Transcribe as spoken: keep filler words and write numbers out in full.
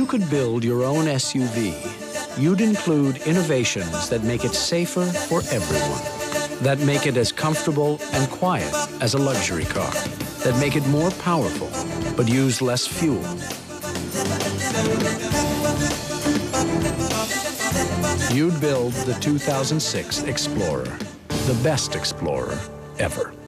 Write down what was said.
could build your own S U V, you'd include innovations that make it safer for everyone, that make it as comfortable and quiet as a luxury car, that make it more powerful but use less fuel. You'd build the two thousand six Explorer, the best Explorer ever.